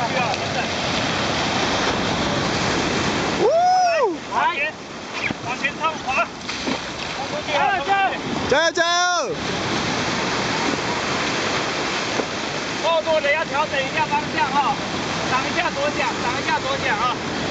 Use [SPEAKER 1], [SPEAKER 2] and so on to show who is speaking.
[SPEAKER 1] 去啊，等等。来，往前冲，滑，冲出去啊！
[SPEAKER 2] 加油加油！
[SPEAKER 1] 后座的要调整一下方向哈，挡一下左脚，挡一下左脚啊。